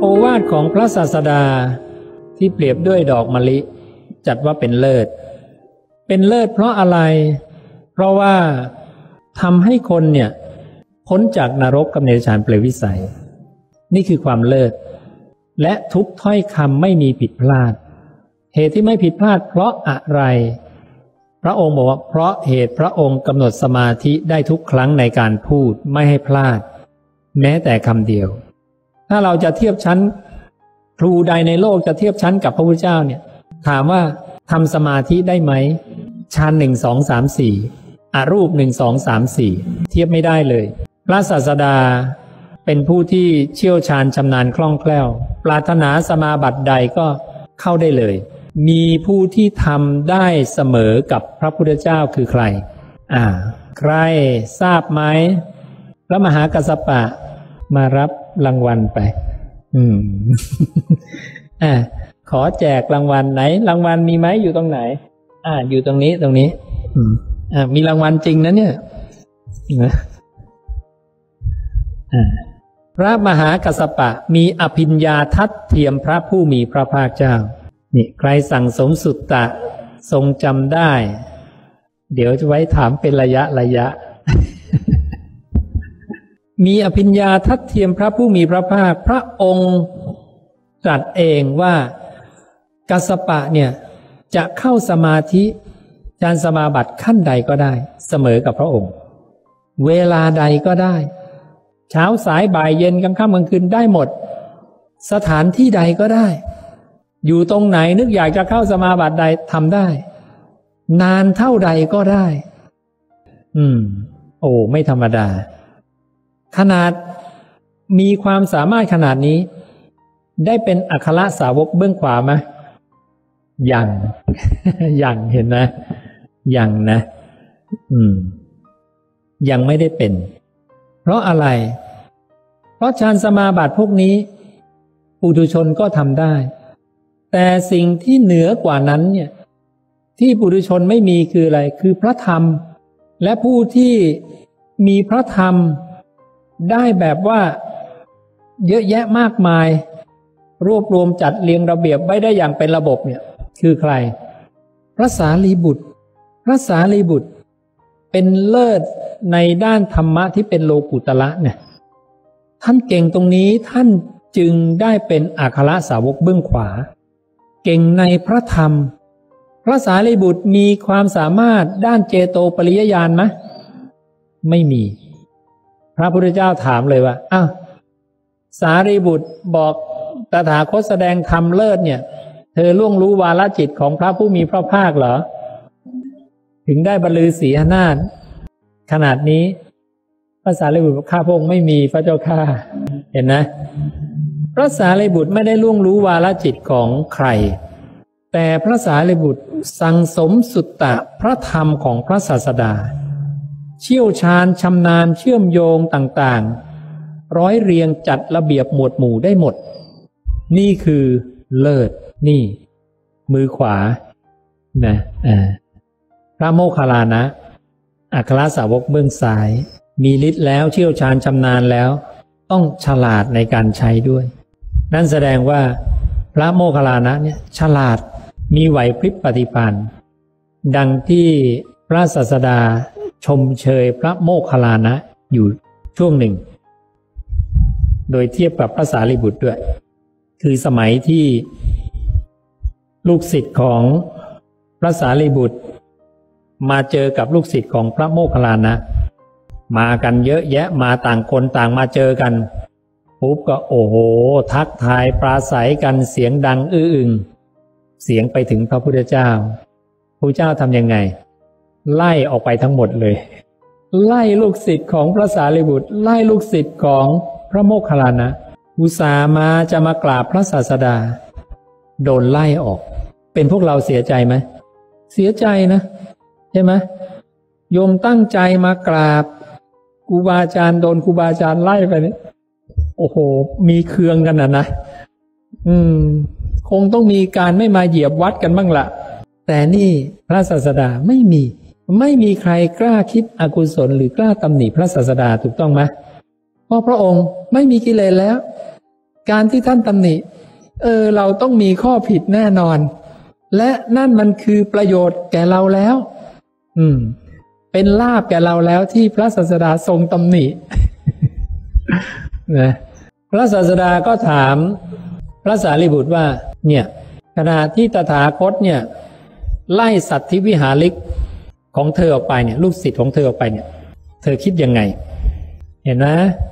วาทของพระศาสดาที่เปรียบด้วยดอกมะลิจัดว่าเป็นเลิศเป็นเลิศเพราะอะไรเพราะว่าทำให้คนเนี่ยพ้นจากนรกกับเดรัจฉานเปรตวิสัยนี่คือความเลิศและทุกถ้อยคำไม่มีผิดพลาดเหตุที่ไม่ผิดพลาดเพราะอะไรพระองค์บอกว่าเพราะเหตุพระองค์กำหนดสมาธิได้ทุกครั้งในการพูดไม่ให้พลาดแม้แต่คำเดียวถ้าเราจะเทียบชั้นครูใดในโลกจะเทียบชั้นกับพระพุทธเจ้าเนี่ยถามว่าทำสมาธิได้ไหมฌาน1 2 3 4อรูป1 2 3 4เทียบไม่ได้เลยพระศาสดาเป็นผู้ที่เชี่ยวชาญชำนาญคล่องแคล่วปรารถนาสมาบัติใดก็เข้าได้เลยมีผู้ที่ทำได้เสมอกับพระพุทธเจ้าคือใครใครทราบไหมพระมหากัสสปะมารับรางวัลไปขอแจกรางวัลไหนรางวัลมีไหมอยู่ตรงไหนอยู่ตรงนี้มีรางวัลจริงนะเนี่ยพระมหากัสสปะมีอภิญญาทัดเทียมพระผู้มีพระภาคเจ้านี่ใครสั่งสมสุตตะทรงจำได้เดี๋ยวจะไว้ถามเป็นระยะ มีอภิญญาทัดเทียมพระผู้มีพระภาคพระองค์ตรัสเองว่ากัสสปะเนี่ยจะเข้าสมาธิฌานสมาบัติขั้นใดก็ได้เสมอกับพระองค์เวลาใดก็ได้เช้าสายบ่ายเย็นกลางค่ำกลางคืนได้หมดสถานที่ใดก็ได้อยู่ตรงไหนนึกอยากจะเข้าสมาบัติใดทำได้นานเท่าใดก็ได้ไม่ธรรมดาขนาดมีความสามารถขนาดนี้ได้เป็นอัครสาวกเบื้องขวาไหมยังเห็นนะยังนะยังไม่ได้เป็นเพราะอะไรเพราะฌานสมาบัติพวกนี้ปุถุชนก็ทำได้แต่สิ่งที่เหนือกว่านั้นเนี่ยที่ปุถุชนไม่มีคืออะไรคือพระธรรมและผู้ที่มีพระธรรมได้แบบว่าเยอะแยะมากมายรวบรวมจัดเรียงระเบียบไว้ได้อย่างเป็นระบบเนี่ยคือใครพระสารีบุตรพระสารีบุตรเป็นเลิศในด้านธรรมะที่เป็นโลกุตระเนี่ยท่านเก่งตรงนี้ท่านจึงได้เป็นอัครสาวกเบื้องขวาเก่งในพระธรรมพระสารีบุตรมีความสามารถด้านเจโตปริยญาณไหมไม่มีพระพุทธเจ้าถามเลยว่าสารีบุตรบอกตถาคตแสดงธรรมเลิศเนี่ยเธอล่วงรู้วาลจิตของพระผู้มีพระภาคเหรอถึงได้บรรลือสีหนาฏขนาดนี้พระสารีบุตรข้าพระองค์ไม่มีพระเจ้าข้าเห็นนะพระสารีบุตรไม่ได้ล่วงรู้วาลจิตของใครแต่พระสารีบุตรสั่งสมสุตตะพระธรรมของพระศาสดาเชี่ยวชาญชำนาญเชื่อมโยงต่างๆร้อยเรียงจัดระเบียบหมวดหมู่ได้หมดนี่คือเลิศนี่มือขวานะพระโมคคัลลานะอัครสาวกเบื้องซ้ายมีฤทธิ์แล้วเชี่ยวชาญชำนาญแล้วต้องฉลาดในการใช้ด้วยนั่นแสดงว่าพระโมคคัลลานะเนี่ยฉลาดมีไหวพริบปฏิภาณดังที่พระศาสดาชมเชยพระโมคคัลลานะอยู่ช่วงหนึ่งโดยเทียบกับพระสารีบุตรด้วยคือสมัยที่ลูกศิษย์ของพระสารีบุตรมาเจอกับลูกศิษย์ของพระโมคคัลลานะมากันเยอะแยะมาต่างคนต่างมาเจอกันปุ๊บก็โอ้โหทักทายปราศัยกันเสียงดังอื้ออึงเสียงไปถึงพระพุทธเจ้าพระเจ้าทำยังไงไล่ออกไปทั้งหมดเลยไล่ลูกศิษย์ของพระสารีบุตรไล่ลูกศิษย์ของพระโมคคัลลานะอุตส่าห์มาจะมากราบพระศาสดาโดนไล่ออกเป็นพวกเราเสียใจไหมเสียใจนะใช่ไหมโยมตั้งใจมากราบครูบาอาจารย์โดนครูบาอาจารย์ไล่ไปเนี่ยโอ้โหมีเคืองกันนะคงต้องมีการไม่มาเหยียบวัดกันบ้างละแต่นี่พระศาสดาไม่มีใครกล้าคิดอกุศลหรือกล้าตำหนิพระศาสดาถูกต้องไหมเพราะพระองค์ไม่มีกิเลสแล้วการที่ท่านตำหนิเราต้องมีข้อผิดแน่นอนและนั่นมันคือประโยชน์แก่เราแล้วเป็นลาภแก่เราแล้วที่พระศาสดาทรงตำหนิ นะพระศาสดาก็ถามพระสารีบุตรว่าเนี่ยขณะที่ตถาคตเนี่ยไล่สัตธิวิหาริกของเธอออกไปเนี่ยลูกศิษย์ของเธอออกไปเนี่ยเธอคิดยังไงเห็นไหม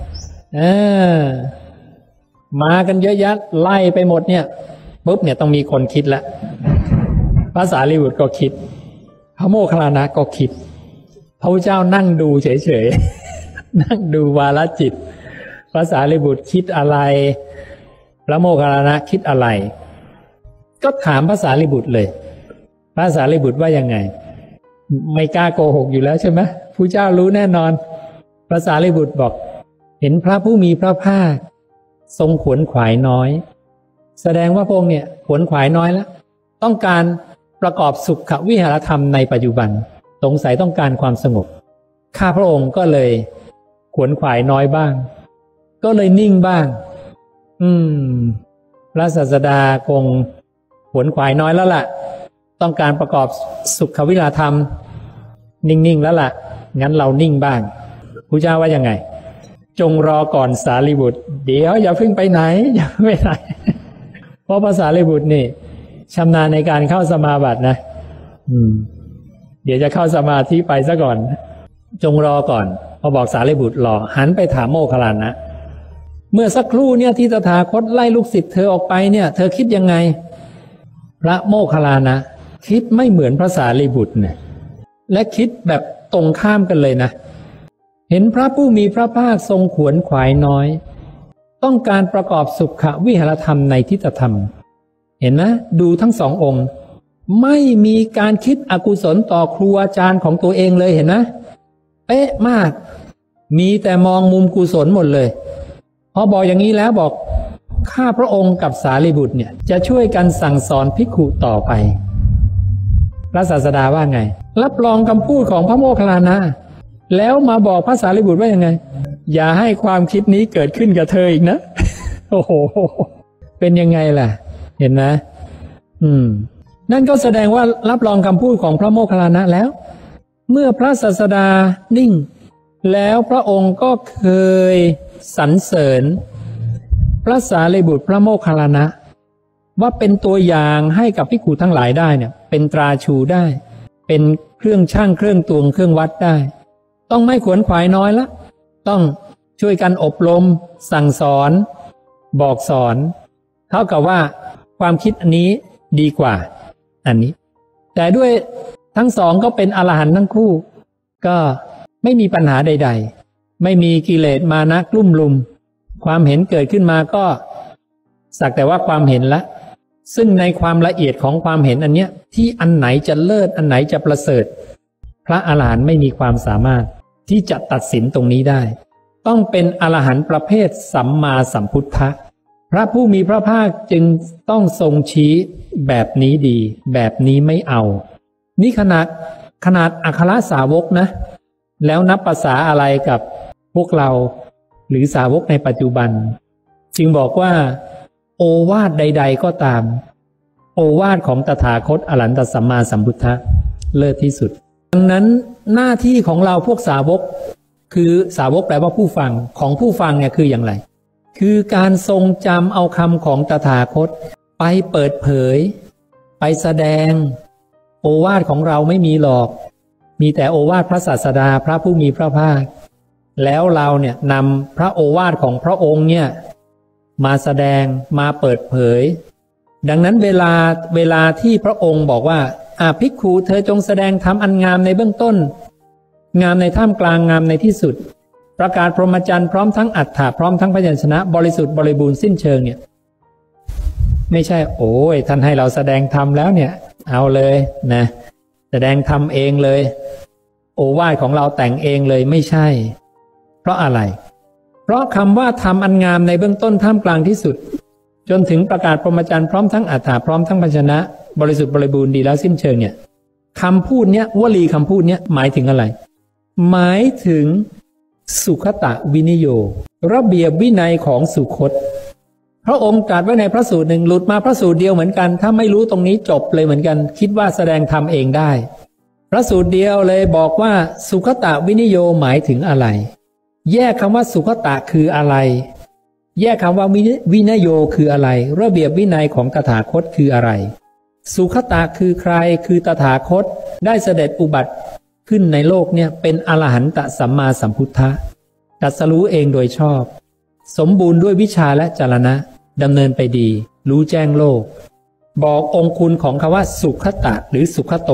มากันเยอะแยะไล่ไปหมดเนี่ยปุ๊บเนี่ยต้องมีคนคิดแล้วพระสารีบุตรก็คิดพระโมคคัลลานะก็คิดพระพุทธเจ้านั่งดูเฉยๆ นั่งดูวาลจิตพระสารีบุตรคิดอะไรพระโมคคัลลานะคิดอะไรก็ถามพระสารีบุตรเลยพระสารีบุตรว่ายังไงไม่กล้าโกหกอยู่แล้วใช่ไหมพระเจ้ารู้แน่นอนพระสารีบุตรบอกเห็นพระผู้มีพระภาคทรงขวนขวายน้อยแสดงว่าพระองค์เนี่ยขวนขวายน้อยแล้วต้องการประกอบสุขวิหารธรรมในปัจจุบันสงสัยต้องการความสงบข้าพระองค์ก็เลยขวนขวายน้อยบ้างก็เลยนิ่งบ้างพระศาสดาคงขวนขวายน้อยแล้วล่ะต้องการประกอบสุขวิหารธรรมนิ่งๆแล้วล่ะงั้นเรานิ่งบ้างพระเจ้าว่ายังไงจงรอก่อนสารีบุตรเดี๋ยวอย่าเพิ่งไปไหนอย่าไปไหนเพราะพระสารีบุตรนี่ชำนาญในการเข้าสมาบัตินะเดี๋ยวจะเข้าสมาธิไปซะก่อนจงรอก่อนพอบอกสารีบุตรรอหันไปถามโมคคัลลานะเมื่อสักครู่เนี่ยที่ตถาคตไล่ลูกศิษย์เธอออกไปเนี่ยเธอคิดยังไงพระโมคคัลลานะคิดไม่เหมือนพระสารีบุตรเนี่ยและคิดแบบตรงข้ามกันเลยนะเห็นพระผู้มีพระภาคทรงขวนขวายน้อยต้องการประกอบสุขวิหารธรรมในทิฏฐธรรมเห็นไหมดูทั้งสององค์ไม่มีการคิดอกุศลต่อครูอาจารย์ของตัวเองเลยเห็นไหมเป๊ะมากมีแต่มองมุมกุศลหมดเลยพอบอกอย่างนี้แล้วบอกข้าพระองค์กับสารีบุตรเนี่ยจะช่วยกันสั่งสอนภิกขุต่อไปพระศาสดาว่าไงรับรองคำพูดของพระโมคคัลลานะแล้วมาบอกพระสารีบุตรว่ายังไงอย่าให้ความคิดนี้เกิดขึ้นกับเธออีกนะโอ้โหเป็นยังไงล่ะเห็นไหมนั่นก็แสดงว่ารับรองคำพูดของพระโมคคัลลานะแล้วเมื่อพระศาสดานิ่งแล้วพระองค์ก็เคยสรรเสริญพระสารีบุตรพระโมคคัลลานะว่าเป็นตัวอย่างให้กับภิกขุทั้งหลายได้เนี่ยเป็นตราชูได้เป็นเครื่องชั่งเครื่องตวงเครื่องวัดได้ต้องไม่ขวนขวายน้อยละต้องช่วยกันอบรมสั่งสอนบอกสอนเท่ากับว่าความคิดอันนี้ดีกว่าอันนี้แต่ด้วยทั้งสองก็เป็นอรหันต์ทั้งคู่ก็ไม่มีปัญหาใดๆไม่มีกิเลสมานะกลุ่มลุมความเห็นเกิดขึ้นมาก็สักแต่ว่าความเห็นละซึ่งในความละเอียดของความเห็นอันเนี้ยที่อันไหนจะเลิศอันไหนจะประเสริฐพระอรหันต์ไม่มีความสามารถที่จะตัดสินตรงนี้ได้ต้องเป็นอรหันต์ประเภทสัมมาสัมพุทธะพระผู้มีพระภาคจึงต้องทรงชี้แบบนี้ดีแบบนี้ไม่เอานี่ขนาดอัครสาวกนะแล้วนับภาษาอะไรกับพวกเราหรือสาวกในปัจจุบันจึงบอกว่าโอวาทใดๆก็ตามโอวาทของตถาคตอรหันตสัมมาสัมพุทธะเลิศที่สุดดังนั้นหน้าที่ของเราพวกสาวกคือสาวกแปลว่าผู้ฟังของผู้ฟังเนี่ยคืออย่างไรคือการทรงจำเอาคำของตถาคตไปเปิดเผยไปแสดงโอวาทของเราไม่มีหรอกมีแต่โอวาทพระศาสดาพระผู้มีพระภาคแล้วเราเนี่ยนำพระโอวาทของพระองค์เนี่ยมาแสดงมาเปิดเผยดังนั้นเวลาที่พระองค์บอกว่าภิกขุเธอจงแสดงธรรมอันงามในเบื้องต้นงามในท่ามกลางงามในที่สุดประกาศพรหมจรรย์พร้อมทั้งอัฏฐะพร้อมทั้งพยัญชนะบริสุทธิ์บริบูรณ์สิ้นเชิงเนี่ยไม่ใช่โอ้ยท่านให้เราแสดงธรรมแล้วเนี่ยเอาเลยนะแสดงธรรมเองเลยโอวาทของเราแต่งเองเลยไม่ใช่เพราะอะไรเพราะคำว่าธรรมอันงามในเบื้องต้นท่ามกลางที่สุดจนถึงประกาศพรหมจรรย์พร้อมทั้งอัฏฐะพร้อมทั้งพยัญชนะบริสุทธิ์บริบูรณ์ดีแล้วสิ้นเชิงเนี่ยคำพูดเนี้ยวลีคำพูดเนี้ยหมายถึงอะไรหมายถึงสุขตะวินิโยระเบียบวินัยของสุคตพระองค์ตรัสไว้ในพระสูตรหนึ่งหลุดมาพระสูตรเดียวเหมือนกันถ้าไม่รู้ตรงนี้จบเลยเหมือนกันคิดว่าแสดงธรรมเองได้พระสูตรเดียวเลยบอกว่าสุขตะวินิโยหมายถึงอะไรแยกคำว่าสุขตะคืออะไรแยกคำว่าวินโยคืออะไรระเบียบวินัยของตถาคตคืออะไรสุขตะคือใครคือตถาคตได้เสด็จอุบัติขึ้นในโลกเนี่ยเป็นอรหันตสัมมาสัมพุทธะตรัสรู้เองโดยชอบสมบูรณ์ด้วยวิชาและจรณะดำเนินไปดีรู้แจ้งโลกบอกองค์คุณของคำว่าสุขตะหรือสุขโต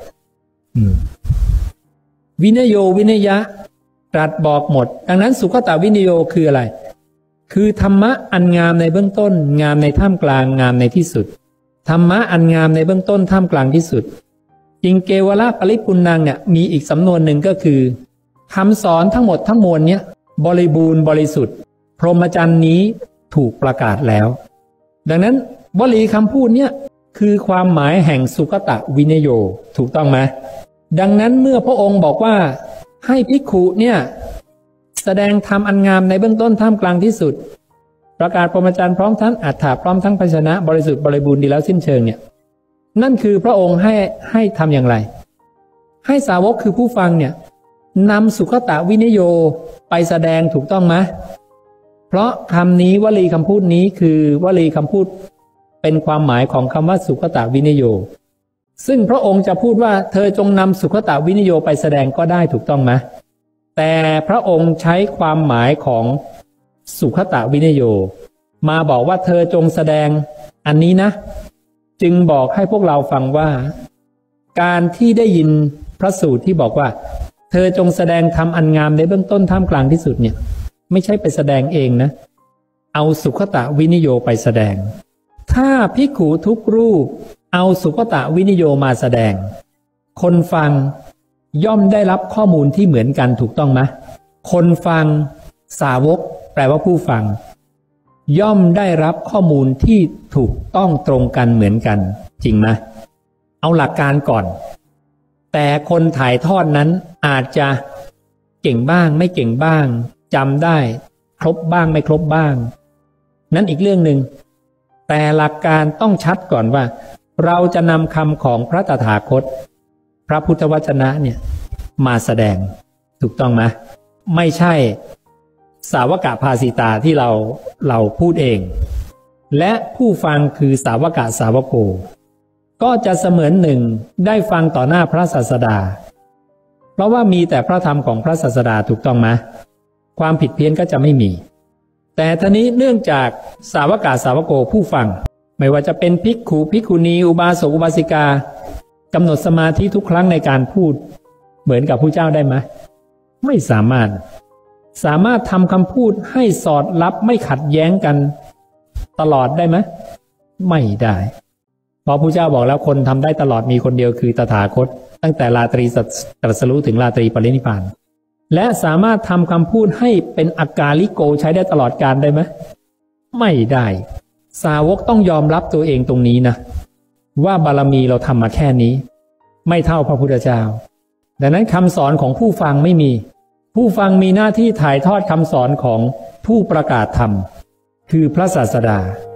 วินโยวินยะตรัสบอกหมดดังนั้นสุขตะวินโยคืออะไรคือธรรมะอันงามในเบื้องต้นงามในท่ามกลางงามในที่สุดธรรมะอันงามในเบื้องต้นท่ามกลางที่สุดจริงเกวละปริปุณังเนี่ยมีอีกสำนวนหนึ่งก็คือคำสอนทั้งหมดทั้งมวลเนี้ยบริบูรณ์บริสุทธิ์พรหมจรรย์นี้ถูกประกาศแล้วดังนั้นวลีคำพูดเนี่ยคือความหมายแห่งสุขตะวินโยถูกต้องไหมดังนั้นเมื่อพระองค์บอกว่าให้ภิกขุเนี่ยแสดงธรรมอันงามในเบื้องต้นท่ามกลางที่สุดประกาศพรหมจรรย์พร้อมทั้งอัฏฐะพร้อมทั้งภาชนะบริสุทธิ์บริบูรณ์ดีแล้วสิ้นเชิงเนี่ยนั่นคือพระองค์ให้ทำอย่างไรให้สาวกคือผู้ฟังเนี่ยนำสุขตะวินโยไปแสดงถูกต้องไหมเพราะคำนี้วลีคำพูดนี้คือวลีคำพูดเป็นความหมายของคำว่าสุขตะวินโยซึ่งพระองค์จะพูดว่าเธอจงนำสุขตะวินโยไปแสดงก็ได้ถูกต้องไหมแต่พระองค์ใช้ความหมายของสุขตะวินโยมาบอกว่าเธอจงแสดงอันนี้นะจึงบอกให้พวกเราฟังว่าการที่ได้ยินพระสูตรที่บอกว่าเธอจงแสดงธรรมอันงามในเบื้องต้นท่ามกลางที่สุดเนี่ยไม่ใช่ไปแสดงเองนะเอาสุขตะวินโยไปแสดงถ้าภิกขุทุกรูปเอาสุขตะวินโยมาแสดงคนฟังย่อมได้รับข้อมูลที่เหมือนกันถูกต้องไหมคนฟังสาวกแปลว่าผู้ฟังย่อมได้รับข้อมูลที่ถูกต้องตรงกันเหมือนกันจริงไหมเอาหลักการก่อนแต่คนถ่ายทอดนั้นอาจจะเก่งบ้างไม่เก่งบ้างจำได้ครบบ้างไม่ครบบ้างนั้นอีกเรื่องหนึ่งแต่หลักการต้องชัดก่อนว่าเราจะนำคำของพระตถาคตพระพุทธวจนะเนี่ยมาแสดงถูกต้องไหมไม่ใช่สาวกภาสิตาที่เราพูดเองและผู้ฟังคือสาวกสาวโกก็จะเสมือนหนึ่งได้ฟังต่อหน้าพระศาสดาเพราะว่ามีแต่พระธรรมของพระศาสดาถูกต้องไหมความผิดเพี้ยนก็จะไม่มีแต่ทีนี้เนื่องจากสาวกสาวโกผู้ฟังไม่ว่าจะเป็นภิกขุภิกขุณีอุบาสกอุบาสิกากำหนดสมาธิทุกครั้งในการพูดเหมือนกับผู้เจ้าได้ไหมไม่สามารถทำคำพูดให้สอดรับไม่ขัดแย้งกันตลอดได้ไหมไม่ได้เพราะผู้เจ้าบอกแล้วคนทำได้ตลอดมีคนเดียวคือตถาคตตั้งแต่ราตรีตรัสรู้ถึงราตรีปรินิพพานและสามารถทำคำพูดให้เป็นอากาลิโกใช้ได้ตลอดกาลได้ไหมไม่ได้สาวกต้องยอมรับตัวเองตรงนี้นะว่าบารมีเราทำมาแค่นี้ไม่เท่าพระพุทธเจ้าดังนั้นคำสอนของผู้ฟังไม่มีผู้ฟังมีหน้าที่ถ่ายทอดคำสอนของผู้ประกาศธรรมคือพระศาสดา